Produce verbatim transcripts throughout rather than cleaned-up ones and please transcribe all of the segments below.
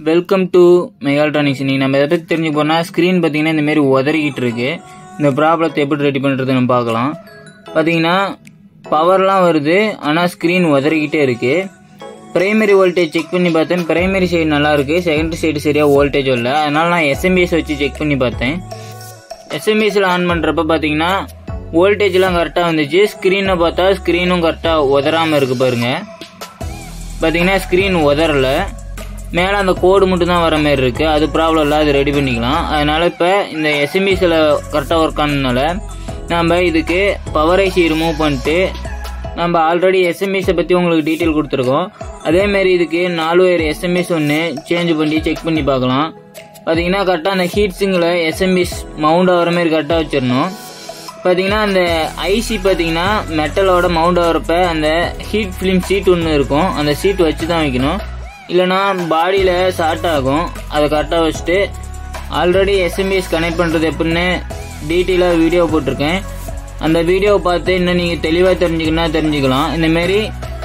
Welcome to mechatronics. இன்னைக்கு நம்ம எதை பற்றி தெரிஞ்சு போனால் ஸ்க்ரீன் பார்த்தீங்கன்னா இந்த மாதிரி உதறிக்கிட்டு இருக்கு. இந்த ப்ராப்ளத்தை எப்படி ரெடி பண்ணுறது நம்ம பார்க்கலாம். பார்த்தீங்கன்னா பவர்லாம் வருது, ஆனால் ஸ்க்ரீன் உதறிக்கிட்டே இருக்கு. பிரைமரி வோல்டேஜ் செக் பண்ணி பார்த்தேன், பிரைமரி சைடு நல்லா இருக்கு, செகண்டரி சைடு சரியாக வோல்டேஜ் வரல. அதனால நான் எஸ்எம்பிஎஸ் வச்சு செக் பண்ணி பார்த்தேன். எஸ்எம்பிஎஸ்ல ஆன் பண்ணுறப்ப பார்த்தீங்கன்னா வோல்டேஜ்லாம் கரெக்டாக வந்துச்சு. ஸ்க்ரீனை பார்த்தா ஸ்க்ரீனும் கரெக்டாக உதறாமல் இருக்கு பாருங்க. பார்த்தீங்கன்னா ஸ்க்ரீன் உதறல, மேலே அந்த கோடு மட்டும் தான் வர மாதிரி இருக்கு. அது ப்ராப்ளம் இல்லை, அது ரெடி பண்ணிக்கலாம். அதனால இப்போ இந்த எஸ்எம்பிஎஸ்ல கரெக்டாக ஒர்க் ஆனதுனால நம்ம இதுக்கு பவர் ஐசி ரிமூவ் பண்ணிட்டு நம்ம ஆல்ரெடி எஸ்எம்பிஎஸை பற்றி உங்களுக்கு டீட்டெயில் கொடுத்துருக்கோம். அதேமாரி இதுக்கு நாலு ஒயர் எஸ்எம்பிஎஸ் ஒன்று சேஞ்ச் பண்ணி செக் பண்ணி பார்க்கலாம். பார்த்தீங்கன்னா கரெக்டாக அந்த ஹீட் சிங்கில் எஸ்எம்பிஎஸ் மவுண்ட் ஆகிற மாதிரி கரெக்டாக வச்சிடணும். பார்த்தீங்கன்னா அந்த ஐசி பார்த்தீங்கன்னா மெட்டலோட மவுண்ட் ஆகிறப்ப அந்த ஹீட் ஃபிலிம் சீட் ஒன்று இருக்கும், அந்த சீட் வச்சு தான் வைக்கணும். இல்லைனா பாடியில் ஷார்ட் ஆகும். அதை கரெக்டாக வச்சுட்டு ஆல்ரெடி எஸ்எம்பிஎஸ் கனெக்ட் பண்ணுறது எப்படின்னு டீட்டெயிலாக வீடியோ போட்டிருக்கேன். அந்த வீடியோவை பார்த்து இன்னும் நீங்கள் தெளிவாக தெரிஞ்சுக்கணும்னா தெரிஞ்சுக்கலாம். இந்தமாரி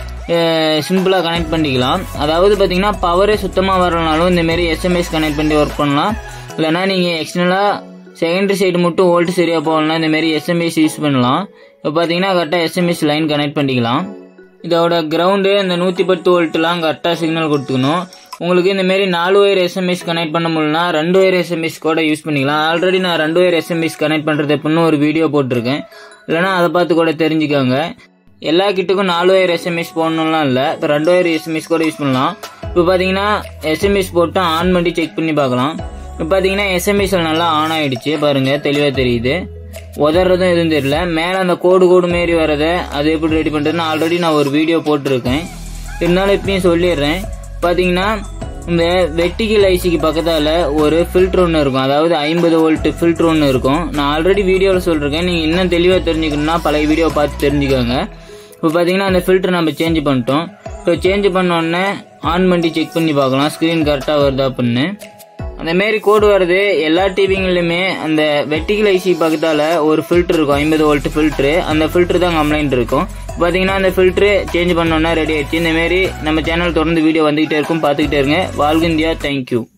சிம்பிளாக கனெக்ட் பண்ணிக்கலாம். அதாவது பார்த்தீங்கன்னா பவரே சுத்தமாக வரலனாலும் இந்தமாரி எஸ்எம்பிஎஸ் கனெக்ட் பண்ணி ஒர்க் பண்ணலாம். இல்லைனா நீங்கள் எக்ஸ்டர்னலாக செகண்டரி சைடு மட்டும் வோல்ட் சரியாக போகலாம், இந்தமாரி எஸ்எம்பிஎஸ் யூஸ் பண்ணலாம். இப்போ பார்த்தீங்கன்னா கரெக்டாக எஸ்எம்பிஎஸ் லைன் கனெக்ட் பண்ணிக்கலாம். இதோட கிரவுண்டு இந்த நூற்றி பத்து வோல்ட்லாம் கரெக்டாக சிக்னல் கொடுத்துக்கணும். உங்களுக்கு இந்தமாரி நாலு ஒயர் எஸ்எம்பிஎஸ் கனெக்ட் பண்ண முடியலனா ரெண்டு ஒயர் எஸ்எம்பிஎஸ் கூட யூஸ் பண்ணிக்கலாம். ஆல்ரெடி நான் ரெண்டு ஒயர் எஸ்எம்பிஎஸ் கனெக்ட் பண்ணுறது எப்படின்னு ஒரு வீடியோ போட்டிருக்கேன், இல்லைனா அதை பார்த்து கூட தெரிஞ்சுக்கோங்க. எல்லா கிட்டுக்கும் நாலு ஒயர் எஸ்எம்பிஎஸ் போடணும்லாம் இல்லை, இப்போ ரெண்டு ஒயர் எஸ்எம்பிஎஸ் கூட யூஸ் பண்ணலாம். இப்போ பார்த்தீங்கன்னா எஸ்எம்பிஎஸ் போட்டு ஆன் பண்ணி செக் பண்ணி பார்க்கலாம். இப்போ பார்த்தீங்கன்னா எஸ்எம்பிஎஸ்ல நல்லா ஆன் ஆகிடுச்சு பாருங்க, தெளிவாக தெரியுது. உதறதும் எதுவும் தெரியல. மேலே அந்த கோடு கோடு மாரி வரதை அது எப்படி ரெடி பண்ணுறதுன்னு ஆல்ரெடி நான் ஒரு வீடியோ போட்டிருக்கேன், இருந்தாலும் இப்பயும் சொல்லிடுறேன். பார்த்தீங்கன்னா இந்த வெர்டிகல் ஐசிக்கு பக்கத்தால் ஒரு ஃபில்டர் ஒன்று இருக்கும், அதாவது ஐம்பது வோல்ட் ஃபில்டர் ஒன்று இருக்கும். நான் ஆல்ரெடி வீடியோவில் சொல்லியிருக்கேன், நீங்கள் இன்னும் தெளிவாக தெரிஞ்சுக்கணும்னா பழைய வீடியோ பார்த்து தெரிஞ்சுக்கோங்க. இப்போ பார்த்தீங்கன்னா அந்த ஃபில்டர் நம்ம சேஞ்ச் பண்ணிட்டோம். இப்போ சேஞ்ச் பண்ணோடனே ஆன் பண்ணி செக் பண்ணி பார்க்கலாம் ஸ்க்ரீன் கரெக்டாக வருதா அப்படின்னு. அந்த மாரி கோடு வருது எல்லா டிவிங்களுமே. அந்த வெர்டிகல் ஐசி பக்கத்தால் ஒரு ஃபில்டர் இருக்கும், ஐம்பது வோல்ட் ஃபில்ட்ரு. அந்த ஃபில்டர் தான் கம்ப்ளைண்ட் இருக்கும். பார்த்தீங்கன்னா அந்த ஃபில்ட்ரு சேஞ்ச் பண்ணோன்னா ரெடி ஆயிடுச்சு. இந்த மாரி நம்ம சேனல் தொடர்ந்து வீடியோ வந்துகிட்டே இருக்கும், பார்த்துக்கிட்டே இருங்க. வாழ்க இந்தியா, தேங்க்யூ.